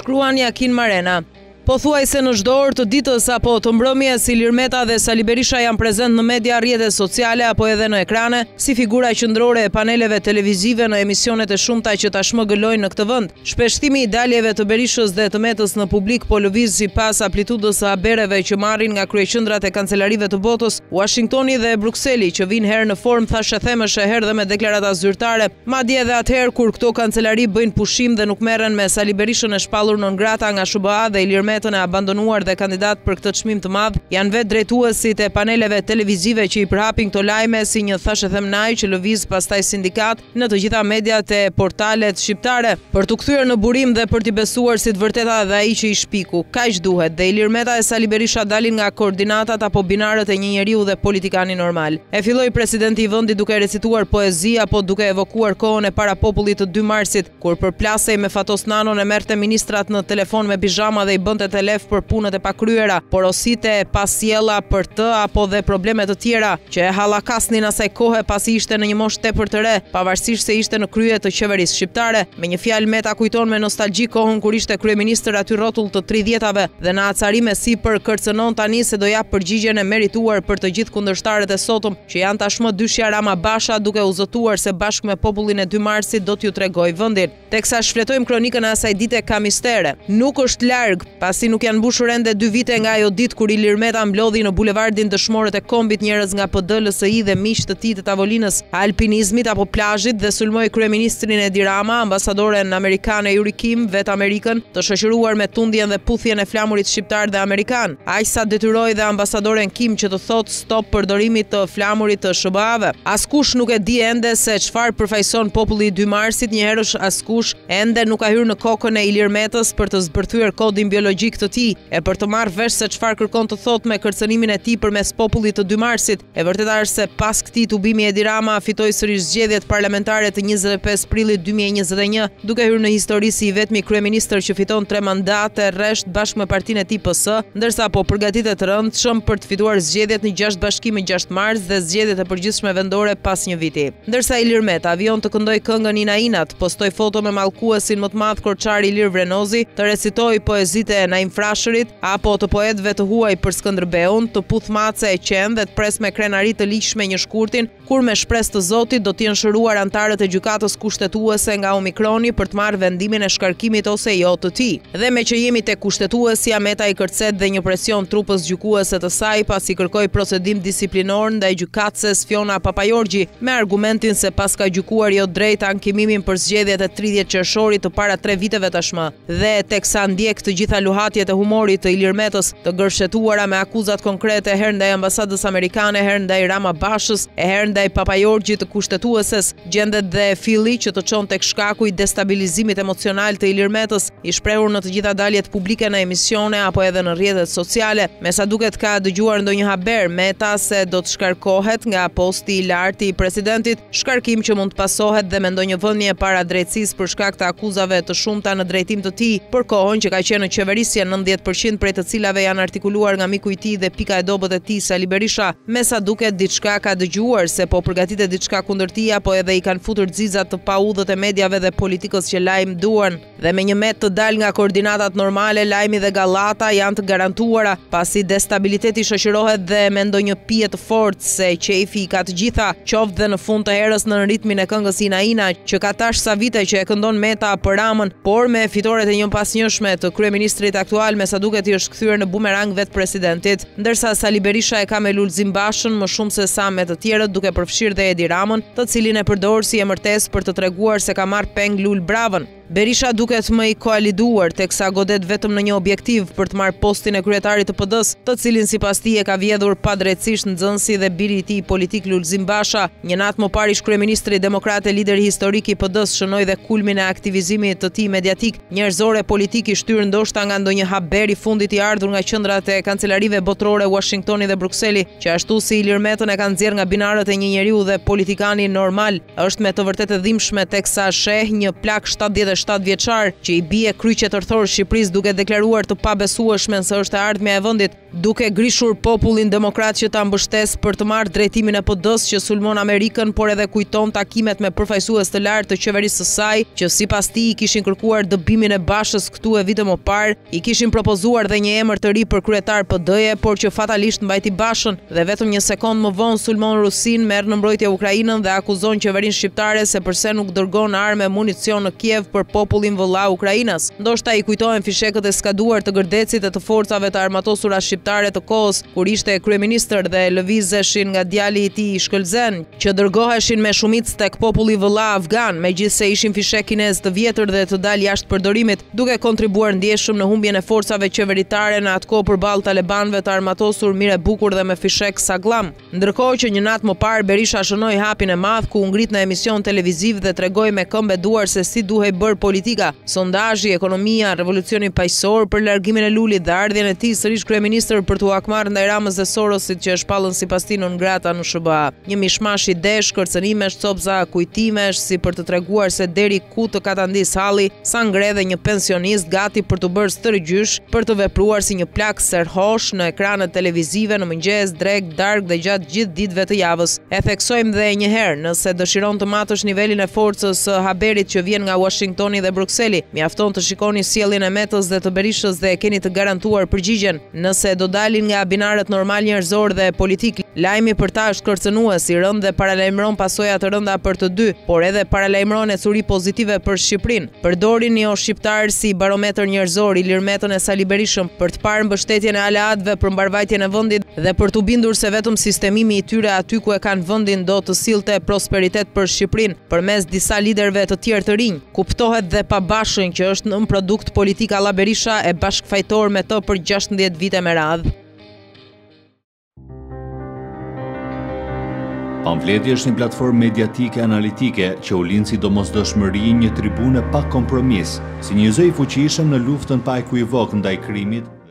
Shkruan Jakin Marena. Po thuaj se në çdo orë të ditës apo të mbrëmjes, Ilir Meta dhe Sali Berisha janë prezent në media, rrjetet sociale apo edhe në ekrane, si figura qendrore e paneleve televizive në emisionet e shumta që tashmë gëlojnë në këtë vend. Shpeshtimi i daljeve të Berishës dhe të Metës në publik po lëviz sipas amplitudës së habereve që marrin nga kryeqendrat e kancelarive të botës, Washingtoni dhe Brukseli, që vinë herë në formë thashë themësh e herë dhe me deklarata zyrtare, madje edhe atëherë kur këto kancelari bëjnë pushim dhe nuk merren me Sali Berishën e shpallur non grata nga SBA dhe Ilir Metën e abandonuar dhe kandidat për këtë çmim të madh, janë vetë drejtuesit e paneleve televizive që i përhapin këto lajme si një thashëthemnaj që lëviz pastaj sindikat në të gjitha mediat e portalet shqiptare, për t'u kthyer në burim dhe për t'i besuar si të vërteta dhe ai që i shpiku. Kaq duhet, dhe Ilir Meta e Sali Berisha dalin nga koordinatat apo binarët e një njeriu dhe politikani normal. E filloi presidenti i vendit duke recituar poezi apo duke evokuar kohën e para popullit të 2 marsit, kur përplasej me Fatos Nanon e merrte ministrat në telefon me pijama dhe i bënte telef për punët e pakryera, porosite pasjella për të apo dhe probleme të tjera që e hallakasnin asaj kohe pasi ishte në një moshë tepër të re, pavarësisht se ishte në krye të qeverisë shqiptare. Me një fjalë, Meta kujton me nostalgji kohën kur ishte kryeministër aty rrotull të 30-tave dhe në acarime sipër kërcënon tani se do jap përgjigjen e merituar për të gjithë kundërshtarët e sotëm që janë tashmë dyshja Rama Basha, duke u zotuar se bashkë me popullin e 2 marsit do t'ju tregoj vendin. Teksa shfletojmë kronikën e asaj dite ka mistere. Nuk është larg, pasi nuk janë mbushur ende 2 vite nga ajo ditë kur Ilir Meta mblodhi në bulevardin Dëshmorët e Kombit njerëz nga PD, LSI dhe miq të tij të tavolinës, alpinizmit apo plazhit dhe sulmoi kryeministrin Edi Rama, ambasadoren amerikane Yuri Kim, vet Amerikën, të shoqëruar me tundjen dhe puthjen e flamurit shqiptar dhe amerikan. Aq sa detyroi dhe ambasadoren Kim që të thotë stop përdorimit të flamurit të SBA-ve. Askush nuk e di ende se çfarë përfaqëson populli i 2 marsit, njëherësh askush ende nuk ka hyrë në kokën e Ilir Metës për të zbërthyer kodin biologjik të tij e për të marrë vesh se çfarë kërkon të thotë me kërcënimin e tij përmes popullit të 2 marsit. E vërteta është se pas këtij tubimi Edi Rama fitoi sërish zgjedhjet parlamentare të 25 prillit 2021, duke hyrë në histori si i vetmi kryeministër që fiton 3 mandate rresht bashkë me partinë e tij PS, ndërsa po përgatitet të rëndshëm për të fituar zgjedhjet në 6 bashkime 6 mars dhe zgjedhjet e përgjithshme vendore pas një viti. Ndërsa Ilir Meta vion të këndoj këngën Ina Inat, postoi foto me mallkuesin më të madh korçar Ilir Vrenozi, të recitoi poezitë e Naim Frashërit apo të poetëve të huaj për Skënderbeun, të puth mace e qenë dhe të pres me krenari të ligjshme një shkurtin, kur me shpresë të Zotit do të jenë shëruar antarët e gjykatës kushtetuese nga Omikroni për të marrë vendimin e shkarkimit ose jo të tij. Dhe me që jemi te kushtetuesja, Meta i kërcet dhe një presion trupës gjykuese të saj pasi kërkoi procedim disiplinor ndaj gjykatëses Fiona Papajorgji me argumentin se pas ka gjykuar jo drejt ankimimin për zgjedhjet e 30 qershorit të para 3 viteve tashmë. Dhe teksa ndjek të gjitha luhatjet e humorit të Ilir Metës, të gërshetuara me akuzat konkrete herë ndaj ambasadës amerikane, herë ndaj Rama Bashës, e herë ndaj Papajorgjit të kushtetueses, gjendet dhe filli që të çon tek shkaku i destabilizimit emocional të Ilir Metës, i shprehur në të gjitha daljet publike në emisione apo edhe në rrjetet sociale. Me sa duket ka dëgjuar ndonjë haber Meta se do të shkarkohet nga posti i lartë i presidentit, shkarkim që mund të pasohet dhe me ndonjë vënie para drejtësisë për shkak të akuzave të shumta në drejtim të tij për kohën që ka qenë në qeverisje, 90% prej të cilave janë artikuluar nga miku i tij dhe pika e dobët e tij Sali Berisha. Me sa duket diçka ka dëgjuar se po përgatitet diçka kundër tij apo edhe i kanë futur xizat të paudhët e mediave dhe politikës që lajm duan. Dhe me një met të dal nga koordinatat normale, lajmi dhe gallata janë të garantuara, pasi destabiliteti shoqërohet dhe me ndonjë pije të fortë se qefi i ka të gjitha, qoftë dhe në fund të herës në ritmin e këngës Ina Ina, që ka tash sa vite që e këndon Meta për Ramën, por me fitoret e njëpasnjëshme të kryeministrit aktual, me sa duket i është kthyer në bumerang vet presidentit, ndërsa Sali Berisha e ka me Lulzim Bashën më shumë se sa me të tjerët, duke përfshirë dhe Edi Ramën, të cilin e përdor si emërtesë për të treguar se ka marrë peng Lul Bravën. Berisha duket më i koaliduar, teksa godet vetëm në një objektiv për të marrë postin e kryetarit të PD-s, të cilin sipas tij e ka vjedhur padrejtësisht nxënësi dhe biri i tij politik Lulzim Basha. Një natë më parë kryeministri demokrat e lideri historik i PD-s shënoi dhe kulmin e aktivizimit të tij mediatik, njerëzor e politik i shtyr ndoshta nga ndonjë haber i fundit i ardhur nga qendrat e kancelarive botërore Washingtoni dhe Brukseli, që ashtu si Ilir Metën e kanë nxjerrë nga binarët e një njeriu dhe politikani normal, është me të vërtetë dhimbshme teksa sheh një plak 77 7 vjeçar që i bie kryqëtorthor Shqipërisë duke deklaruar të pabesueshmen se është e ardhmja e vendit, duke grishur popullin demokrat që ta mbështes për të marrë drejtimin e PD-s që sulmon Amerikën, por edhe kujton takimet me përfaqësues të lartë të qeverisë së saj, që sipas tij i kishin kërkuar dëbimin e Bashës këtu e vite më parë, i kishin propozuar dhe një emër të ri për kryetar PD-je, por që fatalisht mbajti Bashën dhe vetëm një sekond më vonë sulmon Rusin, merr në mbrojtje Ukrainën dhe akuzon qeverinë shqiptare se pse nuk dërgon armë e municion në Kiev për popullin vëlla Ukrainës. Ndoshta i kujtohen fishekët e skaduar të Gërdecit e të forcave të armatosura shqiptare të kohës kur ishte kryeministër dhe lëvizeshin nga djali i tij Shkëlzen, që dërgoheshin me shumicë tek populli vëlla afgan, megjithse ishin fishek kinez të vjetër dhe të dalë jashtë përdorimit, duke kontribuar ndjeshëm në humbjen e forcave qeveritare në atë kohë përballë talibanëve të armatosur Mire Bukur dhe me fishek Saglam. Ndërkohë që një natë më parë Berisha shënoi hapin e madh ku u ngrit në emision televiziv dhe tregoi me këmbë duar se si duhej bërë politika, sondazhi, ekonomia, revolucioni paqësor për largimin e Lulit dhe ardhjen e tij sërish kryeministër për t'u akmarrë ndaj Ramës dhe Sorosit që e shpallën sipas tij non grata në SBA. Një mishmash idesh, kërcënimesh, copza, kujtimesh, si për të treguar se deri ku të ka ta ndis halli, sa ngre dhe një pensionist gati për të bërë stërgjysh, për të vepruar si një plak serhosh në ekranet televizive në mëngjes, drek, darkë dhe gjatë gjithë ditëve të javës. E theksojmë dhe një herë, nëse dëshiron të matësh nivelin e forcës së haberit që vjen nga Washingtoni dhe Brukseli, mjafton të shikoni sjelljen e Metës dhe të Berishës dhe e keni të garantuar përgjigjen. Nëse do dalin nga binarët normal njerëzor dhe politik, lajmi për ta është kërcënues, i rënd dhe paralajmëron pasoja të rënda për të dy, por edhe paralajmëron ecuri pozitive për Shqipërinë. Përdorin jo shqiptar si barometër njerëzor Ilir Metën e Sali Berishën për të parë mbështetjen e aleatëve për mbarvajtjen e vendit dhe për t'u bindur se vetëm sistemimi i tyre aty ku e kanë vendin do të sillte prosperitet për Shqipërinë përmes disa liderëve të tjerë të rinj. Kuptohet dhe pa Bashën që është nën produkt politik alla Berisha e bashkëfajtor me të për 16 vite me radhë. Pamfleti është një platformë mediatike analitike që u lind si domosdoshmëri, një tribune pa kompromis, si një zë i fuqishëm në luftën pa ekuivok ndaj krimit.